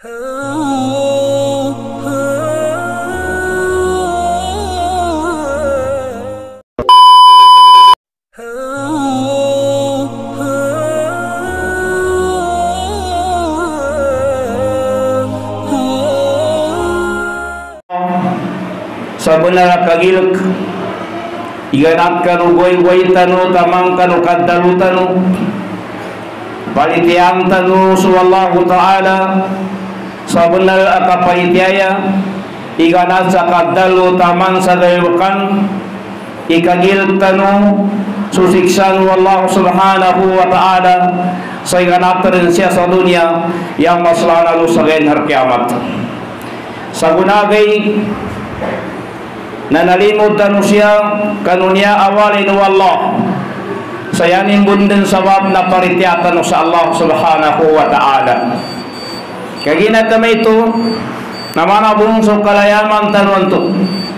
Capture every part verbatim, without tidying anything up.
Sabunara kagilak iganat kanu goy-goy tanu tamang kanu kaddalu tanu palitiang tanu suwallahu ta'ala sabunara akapalitiaya iganat sa kaddalu tamang sa dayukan ikagil tanu susiksan wallahu subhanahu wa ta'ala sa iganat rin siya sa dunia yang maslanalu sa genhar kiamat sa gunagay na nalimod tanu siya kanunya awalin wallah sayanin bundin sabab na paritiyatan sa Allah subhanahu wa ta'ala kagina kami ito na manabung sa kalayaman tanuan to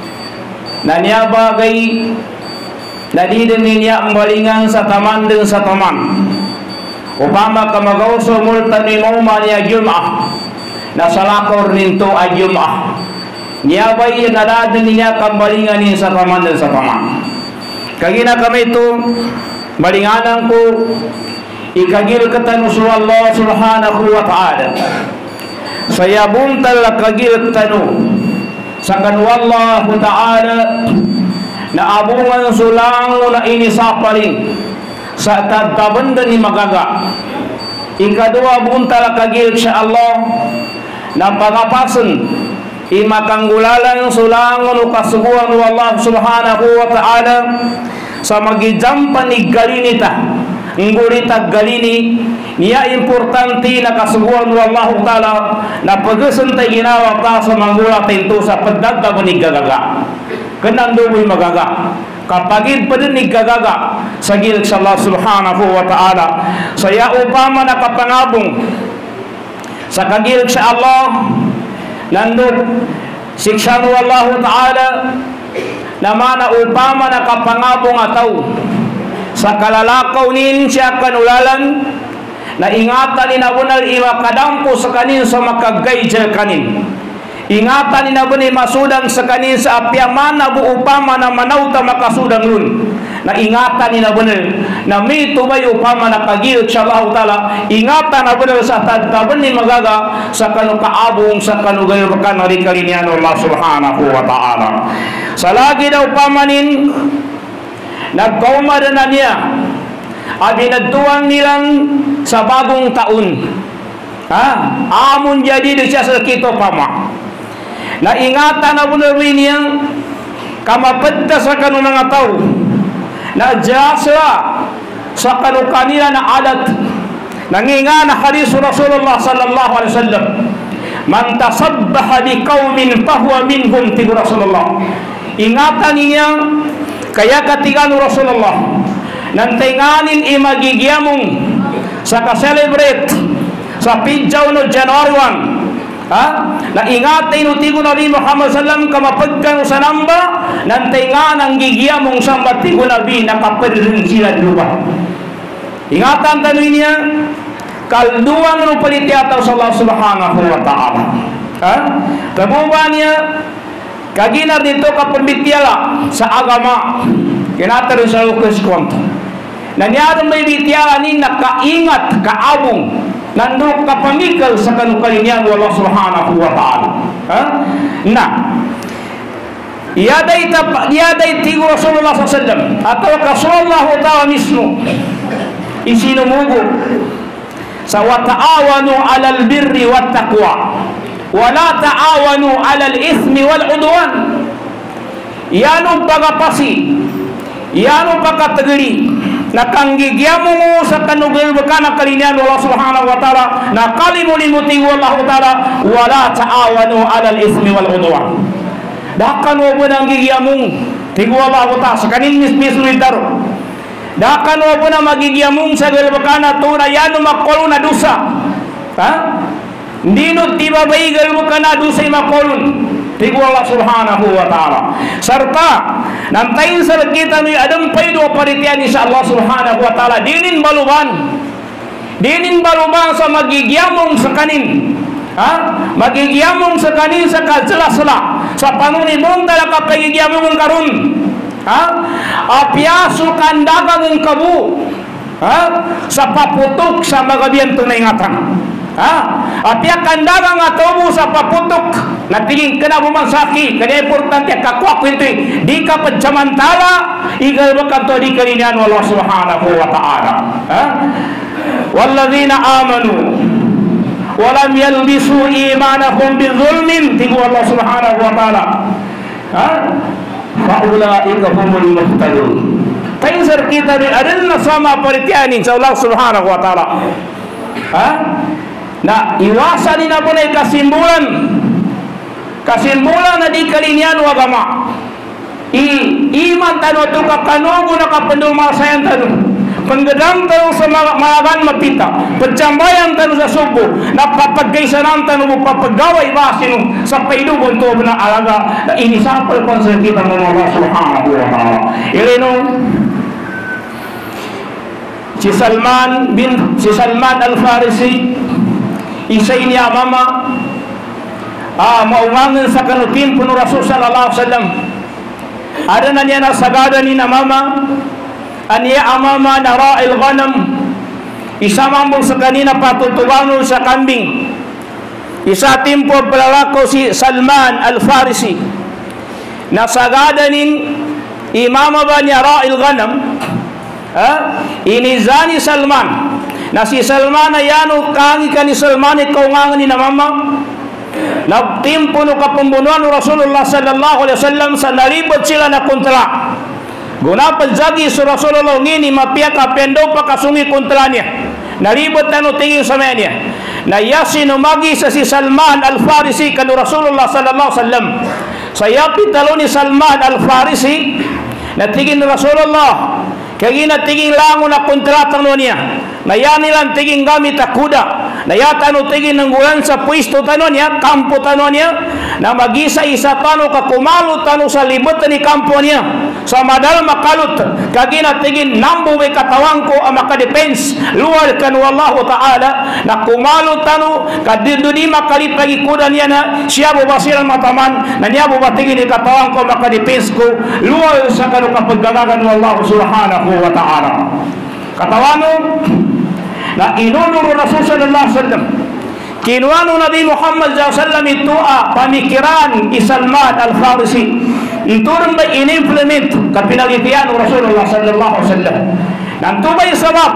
na niya bagay na di din niya ang balingan sa taman din sa taman upama kamagaw sa multa ni Muma niya Jum'ah na salakor ninto ay Jum'ah niya bay nadadin niya kambalingan niya sa taman dan sa taman kagina kami ito balinganan ko ikagil katanu sa Allah subhanahu wa ta'ala saya buntal kagil tanu sa kanu Allah ta'ala na abungan sulang na inisapaling sa tadtabanda ni magaga ikadua buntal kagil sa Allah na pangapasan imakanggulalan sulangon kasuguan Allah subhanahu wa ta'ala sa magijampan ni galinita ngurita galini niya importante na kasuguan Allah ta'ala na pagasantay ginawa ta sa manggula tinto sa pagdagdag ni gagaga kanando mo'y magaga kapagid pa din ni gagaga sa gilid sa Allah subhanahu wa ta'ala saya upama nakapangabong sa kagilid sa Allah nandun siksanu Allah ta'ala na mana upama na kapangabong ataw sa kalalakaw nin siya kanulalan na ingatan ni nabunal ima kadampo sa kanin sa makagay siya kanin ingatan ni nabunal masudan sa kanin sa apyaman na buupama na manawta makasudan nun na ingatan ni nabunal na may tumay upama na kagilid siya Allah ta'ala ingatan na bunal sa tadtaban ni magaga sa kanukaabong sa kanugayabakan na rikalinian Allah subhanahu wa ta'ala sa lagi daw pamanin nagkaumada na niya at binagtuwang nilang sa bagong taon ha? Amon jadi siya sa kito pama na ingatan na bunal niya kamapadta sa kanu mga tao na jasa sa kanu kanila na alat nanginga na hadis Rasulullah sallallahu alaihi wasallam man tasabbaha bi qaumin fahuwa minhum tibu Rasulullah ingatan niya kaya katigan Rasulullah nantinganin imagigiamong sa ka-celebrate sa pidjaw no January first ha na ingatan no tigo Nabi Muhammad sallam kamapagkan sa namba nantingan ang gigiamong samba tigo Nabi nakapadrin sila lupa ingatan tanuin niya kalduan no palitiataw sa Allah subhanahu wa ta'ala ha kabuban niya kaginar dito kapambitiala sa agama kinatarin sa lukis konto nangyarang may bitiala ni nakaingat kaabong nandun kapamikal sa kanukalinian wa Allah subhanahu wa ta'ala ha na iyaday iyaday tigo Rasulullah sallallahu alaihi wasallam atau Rasulullah ta'ala mismo isinumugo sa wa ta'awanu alal birri wat taqwa wala ta'awanu alal ismi wal udwan yanong pagapasi yanong pagkatagiri nakanggigyamu mo sa kanugil bakana kalinian Allah subhanahu wa ta'ala nakalimulimuti Allah ta'ala wala ta'awanu alal ismi wal udwan dakan mo po nang gigyamong tigo Allah ta'ala sa kanin mismis daro dakan mo po na magigyamong sa galbakana tunay yanong makulong na dusa ha hindi no tiba baigal mo ka na dusay makulong tigo Allah subhanahu wa ta'ala serta nantayin sa kita ni adam paido paritian insya Allah subhanahu wa ta'ala dinin baluban dinin baluban sa magigyamong sa kanin ha magigiamong sa kanin sa kajelas-la sa panunibong talaga pagigiamong karun, ha apiaso kandagang ng kabu, ha sa paputok sa magabiyan tunay ngatang, ha apia kandagang atomo sa paputok na tingin kena bumansaki kaya importante kakuak itu di ka pencamantala igal bakal to di kalinian Allah subhanahu wa ta'ala, ha walladzina amanu walam yalbisu imanahum bizulmin tigu Allah subhanahu wa ta'ala, ha faulaika humul muhtadun. Taisar kita di adilna sama peritianin sa Allah subhanahu wa ta'ala, ha na iwasan nina po na kasimbulan kasimbulan na di kalinian wa agama i iman tano to kakanugo na kapandul masayan tano penggedang tano sa malagan mapita pecambayan tano sa subo napapagkaisanan tano papagaway basin sa paidubon to na alaga na inisapal konser kita ng Allah subhanahu wa ta'ala. Ilinong si Salman bin si Salman Al-Farisi isa ini amama ah maungangan sa kanutin puno Rasul sallallahu alaihi wasallam ada na niya nasagada ni na mama aniya amama na ra'il ghanam isa mambong sa kanina patutuwano sa kambing. Isa timpo palalako si Salman Al-Farisi nasagada nin imama ba niya ra'il ghanam, ha inizani Salman na si Salman na yano kangi ka ni Salman ikaw nga ni na mama nagtimpo no kapambunuan ng Rasulullah sallallahu alaihi wasallam sa naribot sila na kontra gunapan jagi sa Rasulullah ngini mapia ka pendo pa kasungi kontra niya naribot na no tingin sa niya na yasin umagi sa si Salman Al-Farisi kanu Rasulullah sallallahu alaihi wasallam saya pitalo ni Salman Al-Farisi na tingin ni Rasulullah kaya na tingin lango na kontratang no niya na yan nilang tingin gamit na kuda na yata no tingin ng gulan sa pwesto tano niya kampo tano niya na magisa isa tano kakumalo tano sa libot ni kampo niya sa madal makalut kaya na tingin nambo may katawang ko ang makadepens luwal kanu Allah ta'ala na kumalo tano kadindu di makalipagi kuda niya na siya bubasiran mataman na niya bubatingin ni katawang ko makadepens ko luwal sa kanu kapagdalagan ng Allah subhanahu wa ta'ala. Katawano na inunuro Rasul sallallahu alaihi wasallam kinuano Nabi Muhammad sallallahu alaihi wasallam itu ah, pamikiran Salman Al-Farisi itu rin ba in-implement kapinagitian ng Rasulullah sallallahu alaihi wasallam nanto ba yung sabab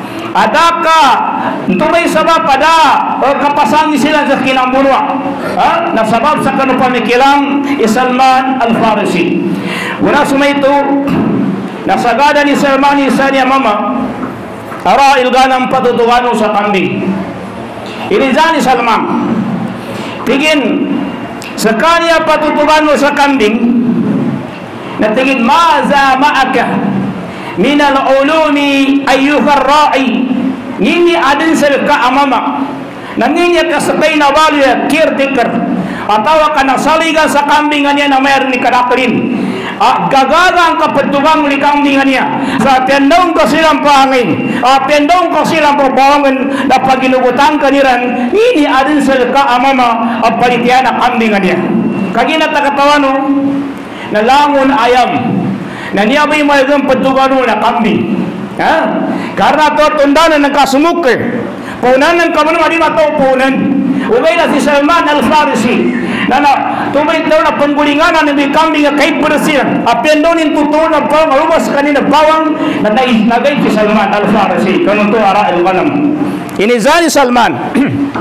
adaka nanto ba yung sabab ada uh, kapasangi sila sa kinamburwa ha? Na sabab sa kanu pamikiran Salman Al-Farisi wala sumay ito nasagada ni Salman isa niya mama ara ilganang patutuwano sa kambing inizani Salman tingin sa kanya patutuwano sa kambing na tingin maza ma'aka min al-ulumi ayyuhar ra'i ngini adin sa ka amama nanginya kasabay na wali caretaker atawa ka nasaligan sa kambing niya na mayroon ni kadakalin Ah, gagarang kapetugang likambingan niya sa tendong ko silang pangin ah, tendong ko silang pabawangan na paginugutang kaniran ini adin sa kaamama ang palitian ang kambingan niya kagina takatawano na langon ayam na niya ba'y mayroong petugano na kambing ha? Karena to tundanan ng kasumuk eh punan ng kamunong adi mataw punan ugay na si Salman Al-Farisi na na tumay daw na panggulinganan ng may kambing na kahit bersihan apian daw nin tutuon na bawang alumas kanina bawang na naisnagay si Salman Al-Farisi kanun to ara al-ghanam inizani Salman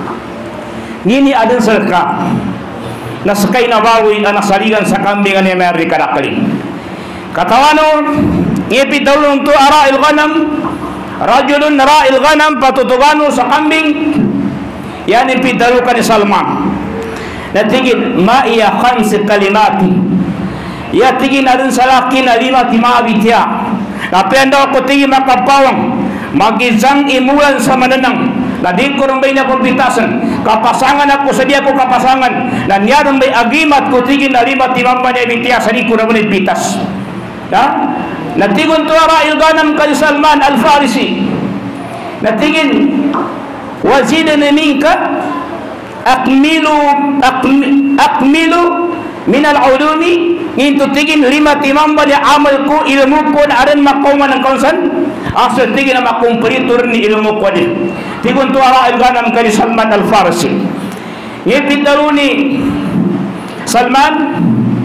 ngini adin salka na sakay na bawi na nasaligan sa kambing na may kadakali katawano ngipit daw nung to ara al-ghanam rajulun ra al-ghanam patutugano sa kambing yan ipidalo ka ni Salman na tingin maiya khamsi kalimati ya tingin na rin sa laki na lima timabit ya napenda ko tingin makapawang magizang imulan sa mananang na di ko rin ba'y nakumpitasan kapasangan ako sa di ako kapasangan na niya rin ba'y agimat ko tingin na lima timamba niya bitya sa di ko rin ba'y bitas na natingon to ara ilganam ka ni Salman Al-Farisi natingin wazida na minka akmilu akmi, akmilu minal ulumi ngintu tigin lima timam bali amalku ilmu ko na aran makuman ang kausan asal tigin na makumpiritur ni ilmu ko di tigun tu ara ganam kali Salman Al-Farsi ngipit daruni Salman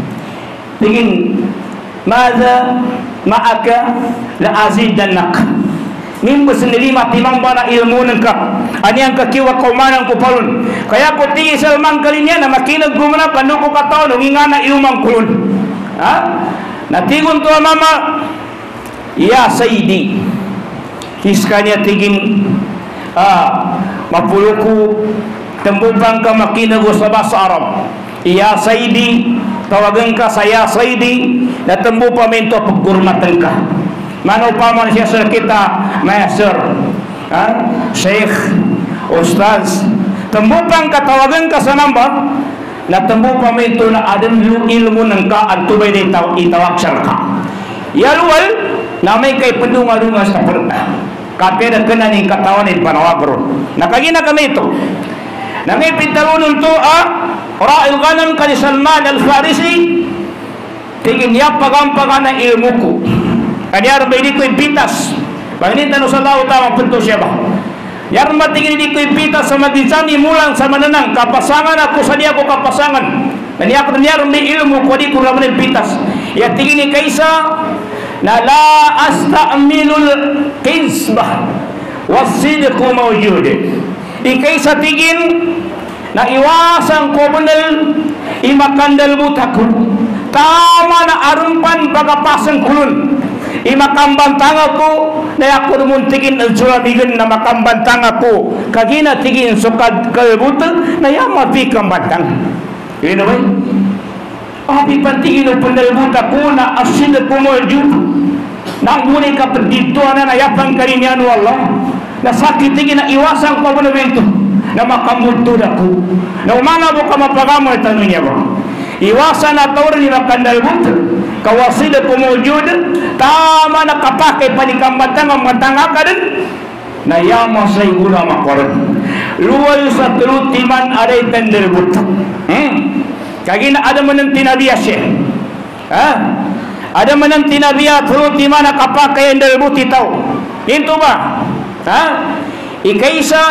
tigin madza ma'aka la azidannak mimbo sendiri mati mambana ilmu nengka ani ang kakiwa kaumanan ko palun kaya ko tinggi Salman kali niya na makinag gumana panduko kataw nung ingana ilumang kulun ha natigun to mama ya sayyidi kiskanya tigin ah mapuluku tembubang ka makinag sa bahasa Arab ya sayyidi tawagan ka saya sayyidi na tembu paminto pagurmatan ka mano pa man siya sir kita master ha sheikh ustaz tembupang katawagan ka sa namba na tembu paminto na adan ilmu ng ka at tubay na itaw, itawag siya ka yaluwal na may kay pendunga-dunga sa perda kapira ka na ning katawan ni panawagro nakagina kami ito nangipit talunun to ah ra'il ganam ka ni Salman Al-Farisi tingin niya pagampaga na ilmu ko kanyar ba hindi ko impitas paginitan sa lao tamang punto siya ba yar matingin hindi ko impitas sa maginsani mulang sa mananang kapasangan ako sa niya ko kapasangan kanya ko niyar may ilmu ko di ko naman impitas ya tingin ni kaysa na la asta'minul qizbah wasidku mawjud ikaysa tingin na iwasan ko bunal imakandal butaku tama na arumpan bagapasang kulun imakambantang ako na ako rumuntigin al suramigan na makambantang ako kagina tigin sukad kalbutan na yamapi kambantang yun naman api pantigin o pandalbuta ko na asin at pumulju nang muli ka perdituan na nayapang karinyan wallah na sakit tigin na iwasan ko abonamento na makamultod ako na umana mo ka mapagamol tanong niya ba iwasan na tawar ni makandalbuta kawasida pumujud tama nakapakai panikambantang ang matanga ka din na yama sa igula makoran luwal sa trutiman aray tenderbut hmm. kagina ada man ang tinabiya siya ha? ada man ang tinabiya trutiman nakapakai ang derbut itaw ito ba ha? ikaysa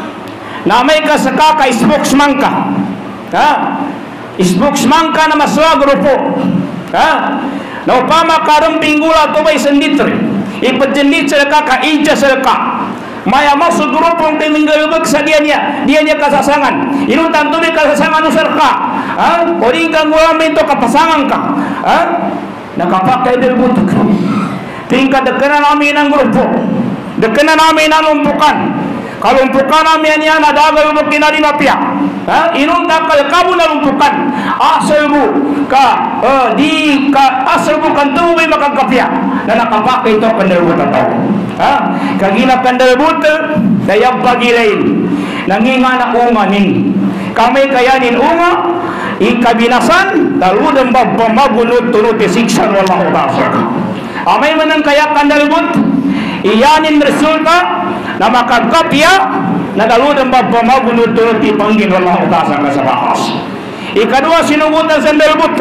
na may kasaka ka spokesman ka ha? spokesman ka na maswa grupo ha na upama karang pinggula to may sanditri ipajendit sa ka kaija sa ka maya masuk grupong timinggalubag sa dia niya dia niya kasasangan inong tanto may kasasangan usar ka ha koring kang gulamin to kapasangan ka ha nakapakai del butuk tingkat dekana namin ang grupo dekana namin ang lumpukan kalumpukan namin yan nadagal mo kinali mapya ha inong takal kamu nalumpukan asal mo ka uh, di ka asal mo kanto may makagkapya na nakapakai ito kandalbut ataw ha kagina kandalbut dayang pagilain nanginga na umanin kami kayanin unga ikabinasan taludang babamabunod tunod isiksan walang utasok amay manang kaya kandalbut iyanin resulta na makagkapya na daludang babamabunod tunod ipanggin walang utasok na sa bakas ikadua sinugutan sa dalbut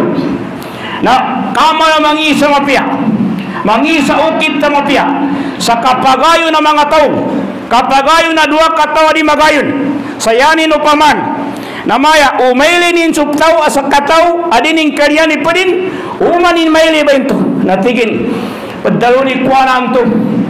na kama na mangisa mapya mangisa ukit sa mapya sa kapagayo na mga tao kapagayo na dua katawa di magayon sayanin upaman na maya umailinin subtaw asa kataw adining karyani pa din umanin maili ba ito natigin padaluni kwa na ito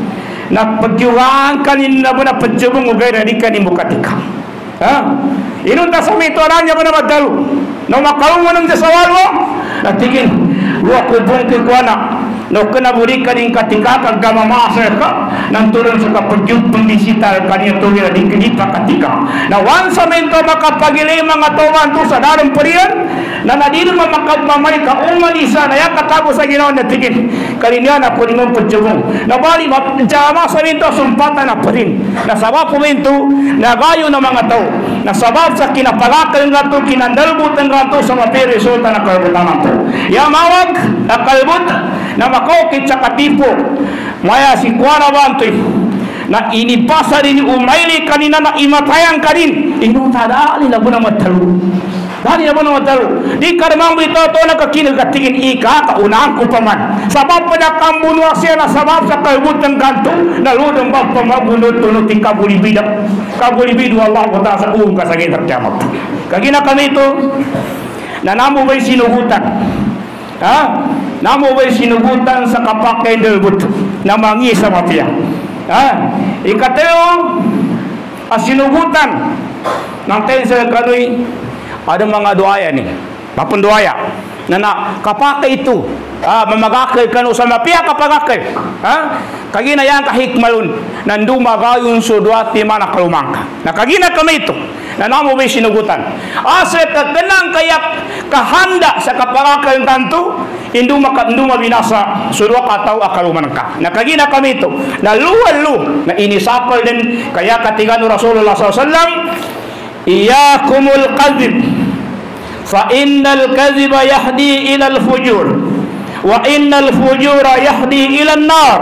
na pagyuhaan kanin na ba na padyubong ugay na di kanin mukatika ha inunta sa mito alam niya ba na magdalo na makalong mo ng jasawalo natigin luwa kubong kikwana no kenaburikan yang ketika kagama masyarakat nang turun sa kapadyug pembisital kaniya tuwira di kinipa ketika na wansa mento makapagili mga tawan to sa darong pariyan na nadino mamakapamay ka umanisa na yan katabo sa ginawa na tigin kalinya na po nimong padyugong na bali jama sa mento sumpatan na pa rin na sabab po mento na gayo ng mga tao na sabab sa kinapalakal nga to kinandalbutan nga to sa mapiresulta na kalbutan to yamawag na kalbut na makokit sa katipo maya si kuwara bantoy na ini pasar ini umaili kanina na imatayang kanin inu tada ni labuna matalu dali labuna matalu di karmang bito to na kakina katingin ika ka unang upaman sabab pada kambunu asya na sabab sa kalbutan kanto na ludong bag pamabunot tunot ti kabuli bidak kabuli bidu Allah wa ta'ala sa uung kasagay terkiamat kagina kami ito na namo ba'y sinugutan ha namo ba'y sinugutan sa kapakay delbut na mangi sa mafia ha ikateo asinugutan ng tensa kanoy ada mga doaya ni mapundoaya na na kapakay ito ah mamagakay kanu sa mafia kapagakay ha kagina yan kahikmalun nandu magayon sudwati mana kalumangka na kagina kami ito na namo ba'y sinugutan asa kakenang kayak kahanda sa kapagakay tanto Indu maka indu mabinasa sudwa katau akaluman ka. Nakagina kami ito na luwal-lu na inisapal din kaya katigan Rasulullah sallallahu alaihi wasallam iyakumul kadhib fa innal kadhiba yahdi ila al-fujur wa innal fujura yahdi ila an-nar.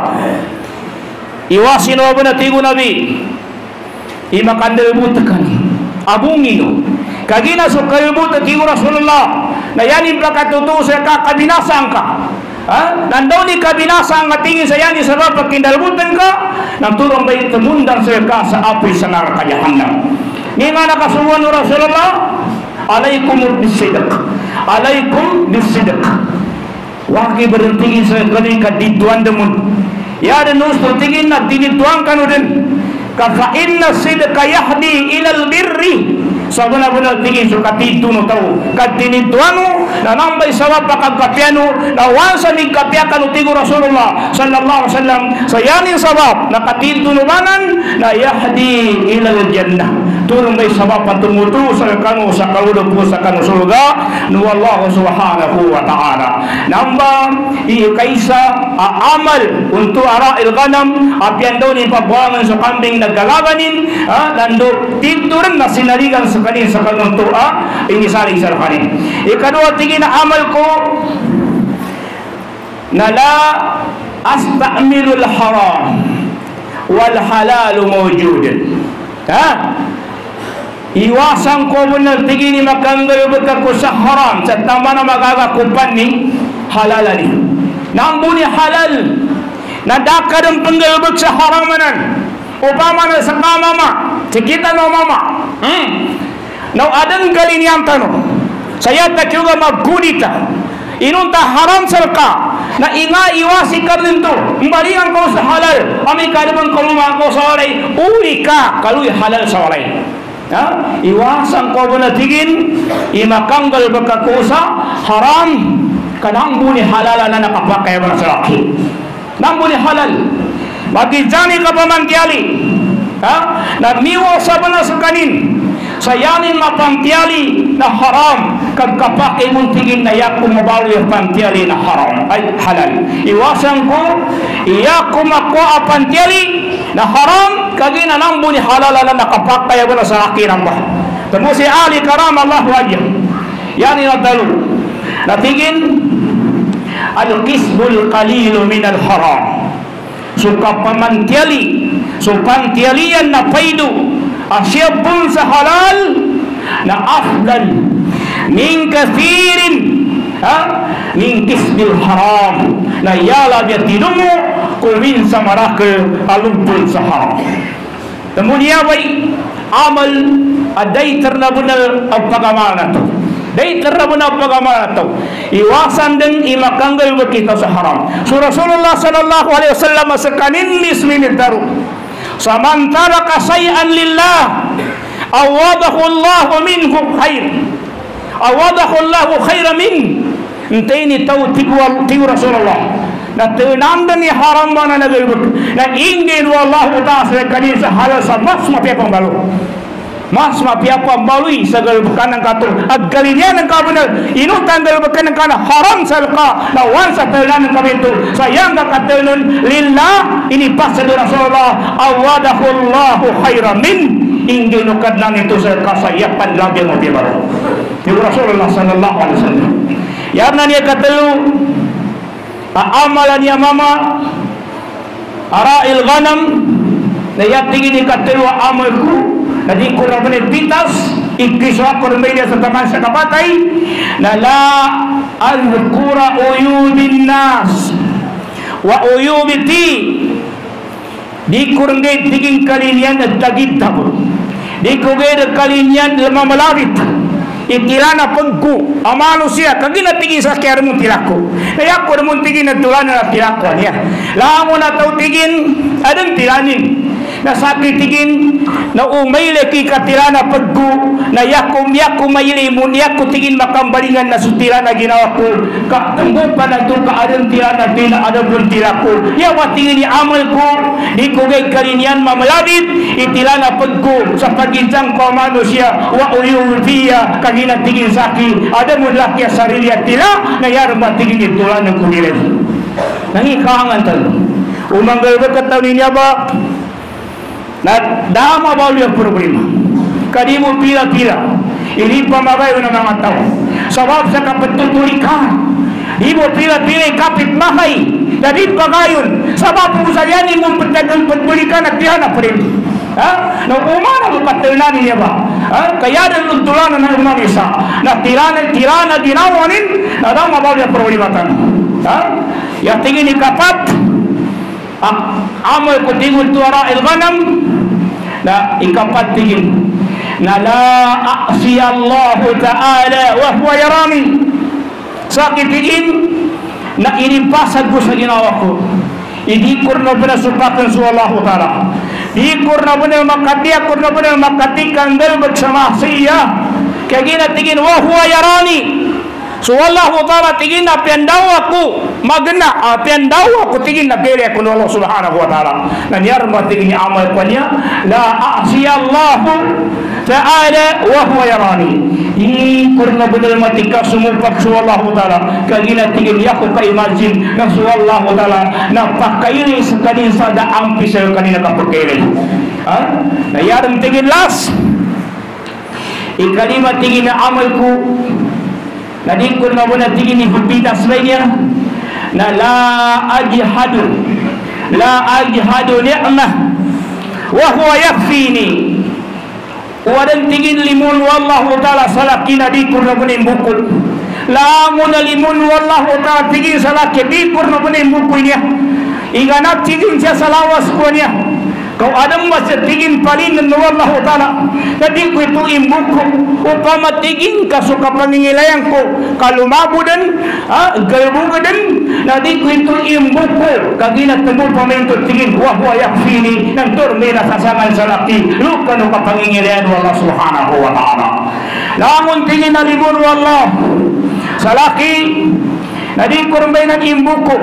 Iwasin wa bunatigu nabi imakandel butakan abungino kagina so kalbut tigu Rasulullah na yanin pakatutu sa kabinasang ka ha nandaw ni kabinasang nga tingin sa yani sa rabak kindalbutan ka nang turong bay tumundang sa ka sa apoy sa neraka jahannam ni nga nakasuwan ni Rasulullah alaikum bisidq alaikum bisidq wagi berhentiin sa kani kadituan demun ya dan nus tingin na dinituan kanu den ka fa inna sidqa yahdi ila albirri sabana benar tinggi suka titu no tahu katini tuanu na nambay sawab pakagkapiano na wansa ni kapiakan utigo Rasulullah sallallahu alaihi wasallam sayanin sabab na katitu no manan na yahdi ila jannah turun bay sabab patumutu sa kanu sa kaludo po sa kanu surga nu Allah subhanahu wa ta'ala namba i kaisa amal untuk ara'il ghanam apian daw ni pabuangan sa kambing nagalaganin ha nando tituran na sinaligan sa kanin sa kanong tu'a ini saling sa kanin ikadua tingin na amal ko na la asta'milul haram wal halalu mawjudin ha iwasan ko benar tingin ni makanggal betul ko sa haram sa tama na magagakupan ni halal ni nambuni halal na dakadang penggalbek sa haramanan upama na sa kamama cikita no mama hmm no adan galin yang tano saya tak juga maggunita inunta haram serka na inga iwasi karnin to mbalian ko sa halal ami kadang kaluma ko sa walay uli ka kaluy halal sa walay ha iwasan ko benar tingin imakanggal bekakusa haram kanang buni halal na nakapakai benar selaki nang buni halal bagi jani ka pamantiali ha na miwa sa benar sekanin sayanin mapantiali na haram kagkapakai mong tingin na yakum mabalo yung pantiali na haram ay halal iwasan ko iyakum ako apantiali na haram kagina nang buni halal na nakapakai benar sa akin ang bah temu si Ali karam Allah wajib yani nadalu natingin al-qisbul qalilu minal haram suka pamantiali supantialian na paidu asyabun sa halal na afdal min kathirin ha min qisbil haram na yala biatinumu kumin sa marakal alumpul sa haram kemudian baik amal adai ternabunal apagaman to dai terabuna apagaman to iwasan den imakanggal kita sa haram so Rasulullah sallallahu alaihi wasallam sekanin mismin taru samantara kasai'an lillah awadahu Allah minhu khair awadahu Allah khaira min entaini tau tigu tigu Rasulullah na tenandan ni haram bana nagalbuk na ingin wallahu ta'ala sekanin sa halal sa mas mapiapang balo mas mapiapang balui sagal bukan ang katul agalinya ng kabenar inu tanggal bukan ang kana haram salka na wansa telan ng kabintu sayang kakatelun lillah ini pas sa Rasulullah awadahu Allahu khairan min ingin ukadlan itu salka sayapan labi mo bibaro ni Rasulullah sallallahu alaihi wasallam yarna niya katelu amalan ya mama ara'il ghanam na ya tingin ikatulwa amalku na di ko na pitas ikiswa ko media sa taman sa kapatay na la al-qura uyubin nas wa uyubiti di ko rin tingin kalinian at tagit tabo di ko rin kalinian lamamalavit itilana pagku ang manusia kagina tingin sa kaya mo tilako kaya ko naman tingin na tulan na tilako niya lang mo na tao tingin adang tilanin na sakit tingin na umayle ki katilana pagku na yakum yakum mayle mo yaku tingin makambalingan na sutila na ginawa ko katunggo pa na ito ka adang tilana tila adang pun tilako yawa tingin ni amal ko di ko gay kalinian mamalabit itilana pagku sa paginsang ko manusia wa uyubiya kagina tingin saki ada mo laki sarili at tila na yarma tingin itulan ng kumilis nangikahangan talo umanggal ba kataw niya ba na dama ba ulit ang problema kadi mo pila-pila ili pamagayo ng mga tao sabab sa kapatutuli ka di mo pila-pila kapit mahay na di pagayon sabab kung sa yan mong patutuli ka nagtihan na rin ha? Na umana mo patilnan niya ba ha? Kaya rin nagtulanan ng umang isa na tirana-tirana ginawanin na dama ba ulit ang problema ha? Ya tingin ni kapat amal ko tingin tuwara ilganam na ikapat tingin na la a'si Allah ta'ala wa huwa yarami sakit tingin na inipasad ko sa ginawa ko hindi ko na pinasupakan sa Allah ta'ala hindi ko na pinang makatiya ko na pinang makatikan dahil magsama siya kaya ginatingin wa huwa yarami so Allah ta'ala tingin na piandaw ako magna uh, piandaw ako tingin na kaya ako ng Allah subhanahu wa ta'ala nangyari mo tingin niya amal ko niya la a'si Allah ta'ala wa huwa yarani di kurna benar matika sumupak su Allah ta'ala kaya tingin niya ako ka-imagine na su Allah ta'ala na pakaili sa kanin sa daampi sa kanina kapagkaili ha? Nangyari tingin las ikalima tingin na amal ko na di ko na muna tingin ni Hubitas lainnya na la ajhadu la ajhadu ni'mah wa huwa yakfini wadan tingin limun wallahu ta'ala salaki na di ko na muna bukul la muna limun wallahu ta'ala tingin salaki di ko na muna bukul niya iganap tingin siya salawas ko niya kau adam masih tingin palin ng Allah Ta'ala tadi ko ito imbuko upama tingin ka suka pangingilayan ko kalumabo din ha, galbuga din nadi ko ito imbuko kagina tagol paminto tingin wa huwa yakfini ng turme na sasangan sa laki luka no kapangingilayan wa Allah Subhanahu wa Ta'ala lamun tingin na libon wa Allah sa laki nadi ko rin ng imbuko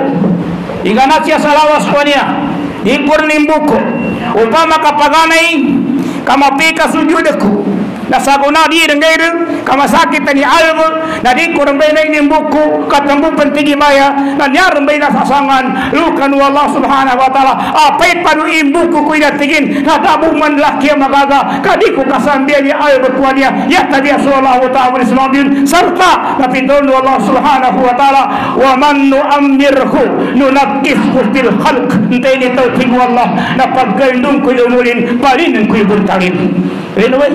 iganat siya sa lawas ko niya di ko rin imbuko upama kapaganay kamapika sujudku nasaguna di dengair kama sakit ni algo na di ko rambay na inimbuku katambu pentigi maya na nyar rambay na sasangan lukan wallah subhanahu wa ta'ala apay panu imbuku ko inatigin na dabu man laki magaga kadi ko kasambia ni algo kuania ya tadi sallallahu ta'ala islamdin serta na pindon wallah subhanahu wa ta'ala wa man nu'ammirhu nunakkishu fil khalq entay ni tawtig wallah na paggandong ko lumulin palin ko ibuntalin anyway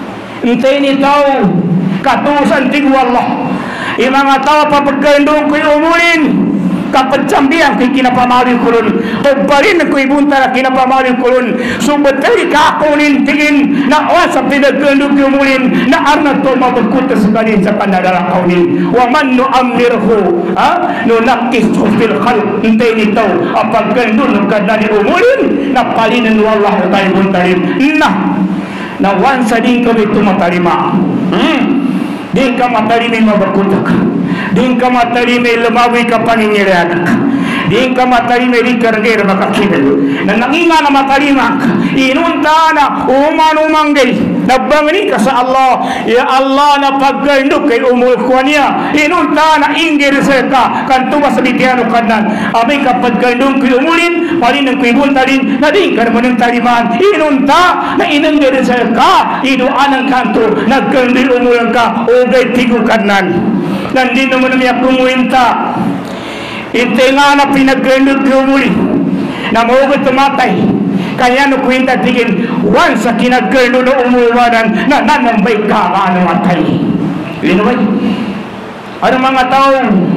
entay ni tao katusan tig wallah imang tao papagandong ko umulin kapagsambihan kay kinapamari kulun pagparin ko ibunta na kinapamari kulun subatay kakunin tingin na wasa pinagandong ko umulin na arna to mabagkuta sa kanin sa kanadara kaunin wa man nu'ammirhu ha nunakkishu fil khalq entay ni tao apagandong kadani umulin na palinan wallah tayo buntarin na na wansa din kami tumatalima hmm. Din ka matalima mabakutak din ka matalima lumawi ka paningirianak din ka matalima di karger makakibel na nanginga na matalima inunta na uman-umanggay nagbangani ka sa Allah ya Allah na paggandok kay umul ko niya inunta na inggir sa ka kanto sa bitiano kanan amay kapag gandong kay umulin palin ng kuibuntalin na din ka naman ng taliman inunta na inanggir sa ka inuan ang kanto naggandil umulan ka ugay tigo kanan nandito mo naman kumuinta ite nga na pinaggandog kay umulin na maugot tumatay kaya no kwenta tigin wan sa kinagkerno no umuwanan na nanambay ka ano atay linaway ano mga tao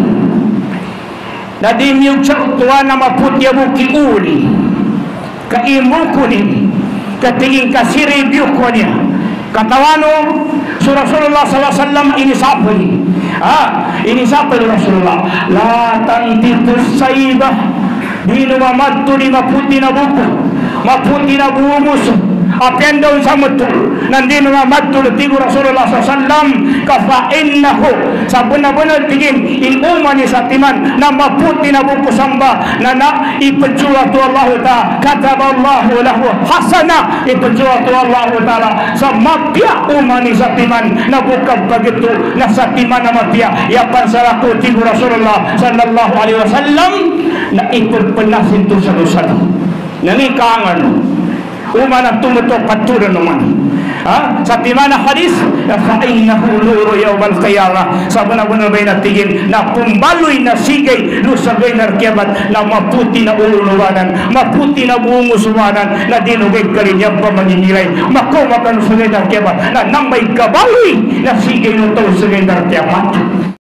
na dimyog sa tuwa na maputya mo kiuli kaimu kunin katingin kasiribyo ko niya katawano so Rasulullah sallallahu alaihi wasallam inisapay ah inisapay Rasulullah la tantitus saibah di numamadto ni maputi na buko maputi na bumus apian daw sa muto nandino nga madto tigo Rasulullah sallallahu alaihi wasallam kafainnahu sabuna-buna tigin iluma ni sa timan na maputi na buko samba na na ipagjuwa to Allah ta'ala kataballahu lahu hasana ipagjuwa to Allah ta'ala sa mapya uma ni sa timan na bukab bagito na sa timan na mapya yapan sa ako tigo Rasulullah sallallahu alaihi wasallam na ipagpanasin to sa dosa nanikangan uma na tumutok paturan naman ha sa timana hadis fa innahu nuru yawmal qiyamah sabana-bana bay natigin na pumbaloy na sigay lusagay na kiamat na maputi na ululuwanan maputi na buungusuwanan na dinugay kalinyang pamanginilay makumakan sugay na kiamat na nambay kabaloy na sigay no to sugay na kiamat